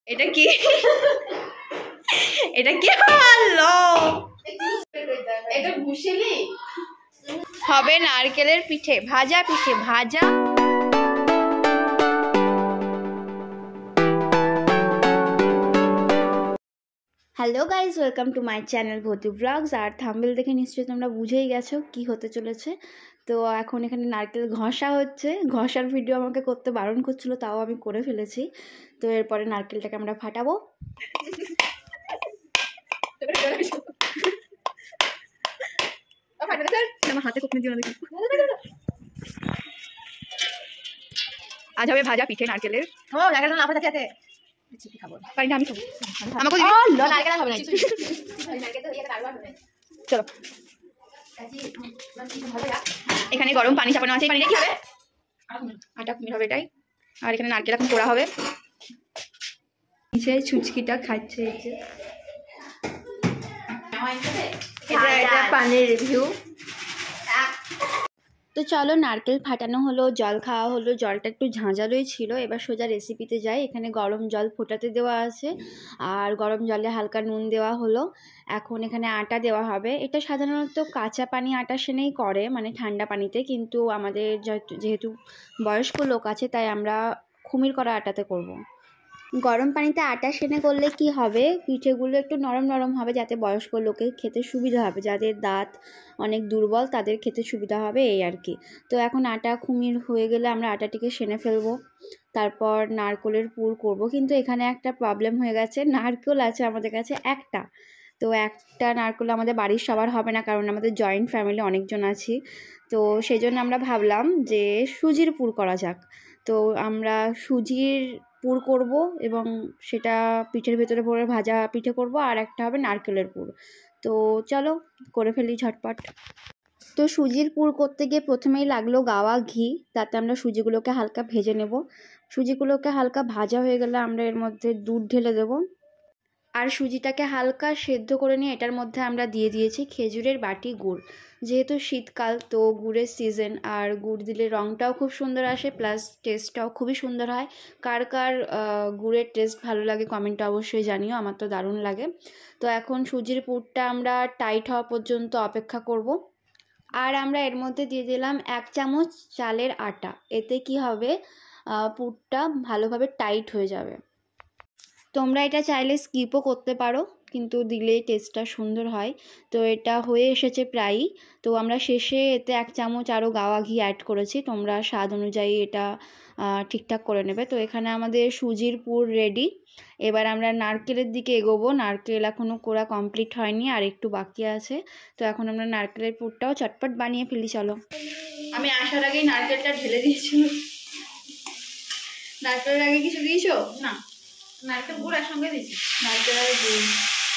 এটা কি এটা কি হলো? এটা ভুসিলি হবে নারকেলের পিঠে, ভাজা পিঠে ভাজা। Hello guys, welcome to my channel Bhoutu blogs. আর থাম্বনেল দেখে নিশ্চয়ই তোমরা বুঝেই গেছো কি হতে চলেছে। তো এখন এখানে নারকেল ঘষা হচ্ছে। ঘষার ভিডিও আমাকে করতে বারণ করছিল, তাও আমি করে ফেলেছি। তো এরপরে নারকেলটাকে আমরা ফাটাবো। আমার হাতে কোকনি দিও না দেখি। আজ হবে ভাজা পিঠে নারকেলের। ও নারকেল না আপনার কাছে চিপি খাবো পারি না আমি খাবো। আমাকে ও লো নারকেল হবে না নারকেল তো দিয়ে কাটবা হবে। চলো, এখানে গরম পানি চাপানো আছে। পানিটা কি হবে? আটা কুমির হবে এটাই। আর এখানে নারকেল এখন পোড়া হবে। নিচে ছুচকিটা খাচ্ছে এই যে। এটা পানির রিভিউ। তো চলো, নারকেল ফাটানো হলো, জল খাওয়া হলো। জলটা একটু ঝাঁঝালোই ছিল। এবার সোজা রেসিপিতে যাই। এখানে গরম জল ফোটাতে দেওয়া আছে, আর গরম জলে হালকা নুন দেওয়া হলো। এখন এখানে আটা দেওয়া হবে। এটা সাধারণত কাঁচা পানি আটা সেনেই করে, মানে ঠান্ডা পানিতে, কিন্তু আমাদের যেহেতু বয়স্ক লোক আছে তাই আমরা খুমির করা আটাতে করব। গরম পানিতে আটা সেনে করলে কি হবে, পিঠেগুলো একটু নরম নরম হবে, যাতে বয়স্ক লোকের খেতে সুবিধা হবে। যাদের দাঁত অনেক দুর্বল তাদের খেতে সুবিধা হবে, এই আর কি। তো এখন আটা খুমির হয়ে গেলে আমরা আটাটিকে সেনে ফেলবো। তারপর নারকেলের পুর করব। কিন্তু এখানে একটা প্রবলেম হয়ে গেছে, নারকেল আছে আমাদের কাছে একটা। তো একটা নারকেল আমাদের বাড়ির সবার হবে না, কারণ আমাদের জয়েন্ট ফ্যামিলি অনেকজন আছি। তো সেই জন্য আমরা ভাবলাম যে সুজির পুর করা যাক। তো আমরা সুজির পুর করব এবং সেটা পিঠের ভেতরে ভরে ভাজা পিঠে করব, আর একটা হবে নারকেলের পুর। তো চলো করে ফেলি ঝটপট। তো সুজির পুর করতে গিয়ে প্রথমেই লাগলো গাওয়া ঘি। তাতে আমরা সুজিগুলোকে হালকা ভেজে নেব। সুজিগুলোকে হালকা ভাজা হয়ে গেলে আমরা এর মধ্যে দুধ ঢেলে দেব। আর সুজিটাকে হালকা সেদ্ধ করে নিয়ে এটার মধ্যে আমরা দিয়ে দিয়েছি খেজুরের বাটি গুড়। যেহেতু শীতকাল, তো গুড়ের সিজন, আর গুড় দিলে রঙটাও খুব সুন্দর আসে, প্লাস টেস্টটাও খুবই সুন্দর হয়। কার কার গুড়ের টেস্ট ভালো লাগে কমেন্টে অবশ্যই জানিও, আমার তো দারুণ লাগে। তো এখন সুজির পুরটা আমরা টাইট হওয়া পর্যন্ত অপেক্ষা করব। আর আমরা এর মধ্যে দিয়ে দিলাম 1 চামচ চালের আটা। এতে কি হবে, পুরটা ভালোভাবে টাইট হয়ে যাবে। তোমরা এটা চাইলে স্কিপও করতে পারো, কিন্তু দিলে টেস্টটা সুন্দর হয়। তো এটা হয়ে এসেছে প্রায়ই। তো আমরা শেষে এতে 1 চামচ আরও গাওয়া ঘি অ্যাড করেছি। তোমরা স্বাদ অনুযায়ী এটা ঠিকঠাক করে নেবে। তো এখানে আমাদের সুজির পুর রেডি। এবার আমরা নারকেলের দিকে এগোবো। নারকেল এখনও কোড়া কমপ্লিট হয়নি, আর একটু বাকি আছে। তো এখন আমরা নারকেলের পুরটাও চটপট বানিয়ে ফেলি। চলো, আমি আসার আগেই নারকেলটা ঢেলে দিয়েছি। নারকেলের আগে কিছু দিয়েছো? না, নারকেল গুড় একসঙ্গে দিছি। নারকেল আর গুড়।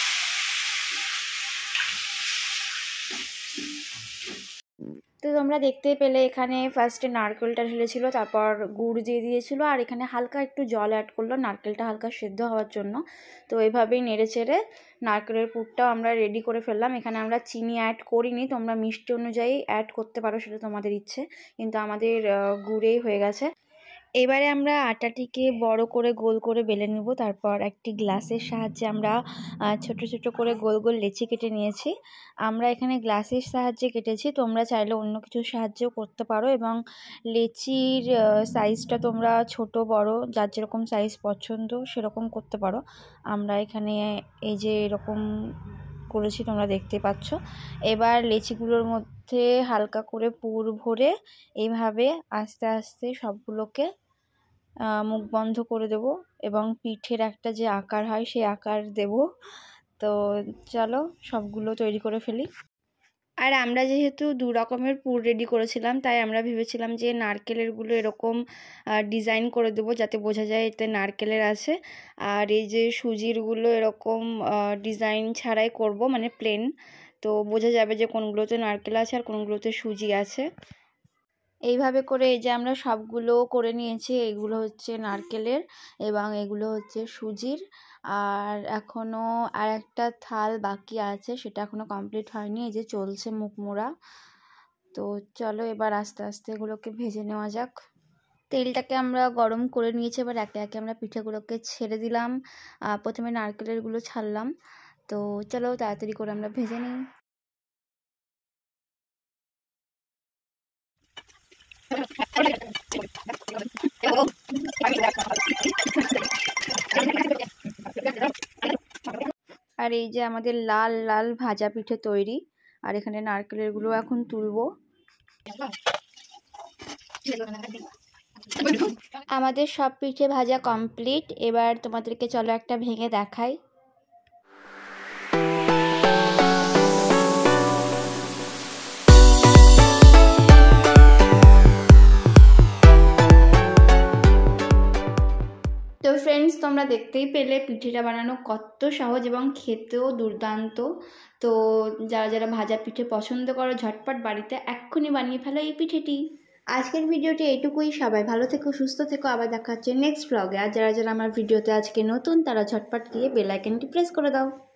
তো তোমরা দেখতে পেলে এখানে ফার্স্টে নারকেলটা ঢেলেছিল, তারপর গুড় দিয়ে দিয়েছিল, আর এখানে হালকা একটু জল অ্যাড করলো নারকেলটা হালকা সেদ্ধ হওয়ার জন্য। তো এইভাবেই নেড়ে চেড়ে নারকেলের পুরটাও আমরা রেডি করে ফেললাম। এখানে আমরা চিনি অ্যাড করিনি, তোমরা মিষ্টি অনুযায়ী অ্যাড করতে পারো, সেটা তোমাদের ইচ্ছে, কিন্তু আমাদের গুড়েই হয়ে গেছে। এবারে আমরা আটাটিকে বড় করে গোল করে বেলে নেব। তারপর একটি গ্লাসের সাহায্যে আমরা ছোট ছোট করে গোল গোল লেচি কেটে নিয়েছি। আমরা এখানে গ্লাসের সাহায্যে কেটেছি, তোমরা চাইলে অন্য কিছুর সাহায্যেও করতে পারো। এবং লেচির সাইজটা তোমরা ছোট বড় যার যেরকম সাইজ পছন্দ সেরকম করতে পারো। আমরা এখানে এই যে এরকম করেছি, তোমরা দেখতে পাচ্ছ। এবার লেচিগুলোর মধ্যে হালকা করে পুর ভরে এইভাবে আস্তে আস্তে সবগুলোকে মুখ বন্ধ করে দেব, এবং পিঠের একটা যে আকার হয় সেই আকার দেব। তো চলো সবগুলো তৈরি করে ফেলি। আর আমরা যেহেতু 2 রকমের পুর রেডি করেছিলাম, তাই আমরা ভেবেছিলাম যে নারকেলেরগুলো এরকম ডিজাইন করে দেবো যাতে বোঝা যায় এতে নারকেলের আছে। আর এই যে সুজিরগুলো এরকম ডিজাইন ছাড়াই করব, মানে প্লেন। তো বোঝা যাবে যে কোনগুলোতে নারকেল আছে আর কোনগুলোতে সুজি আছে। এইভাবে করে এই যে আমরা সবগুলো করে নিয়েছি। এগুলো হচ্ছে নারকেলের এবং এগুলো হচ্ছে সুজির। আর এখনও আর একটা থাল বাকি আছে, সেটা এখনও কমপ্লিট হয়নি। এই যে চলছে মুখ মোড়া। তো চলো এবার আস্তে আস্তে এগুলোকে ভেজে নেওয়া যাক। তেলটাকে আমরা গরম করে নিয়েছি, এবার একে একে আমরা পিঠেগুলোকে ছেড়ে দিলাম। প্রথমে নারকেলেরগুলো ছাড়লাম। তো চলো তাড়াতাড়ি করে আমরা ভেজে নিই। আর এই যে আমাদের লাল লাল ভাজা পিঠে তৈরি। আর এখানে নারকেলেরগুলো এখন তুলবো। আমাদের সব পিঠে ভাজা কমপ্লিট। এবার তোমাদেরকে চলো একটা ভেঙে দেখাই। তো ফ্রেন্ডস, তোমরা দেখতেই পেলে পিঠেটা বানানো কত সহজ এবং খেতেও দুর্দান্ত। তো যারা যারা ভাজা পিঠে পছন্দ করো, ঝটপট বাড়িতে এক্ষুনি বানিয়ে ফেলো এই পিঠেটি। আজকের ভিডিওটি এইটুকুই। সবাই ভালো থেকো, সুস্থ থেকো। আবার দেখা হচ্ছে নেক্সট ব্লগে। আর যারা যারা আমার ভিডিওতে আজকে নতুন, তারা ঝটপট গিয়ে বেল আইকনটি প্রেস করে দাও।